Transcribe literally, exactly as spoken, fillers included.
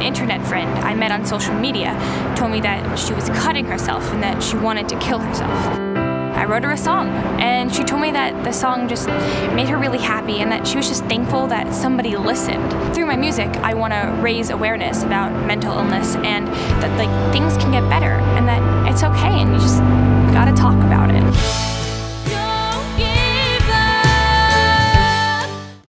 internet friend I met on social media told me that she was cutting herself and that she wanted to kill herself. I wrote her a song, and she told me that the song just made her really happy and that she was just thankful that somebody listened. Through my music, I want to raise awareness about mental illness and that like things can get better and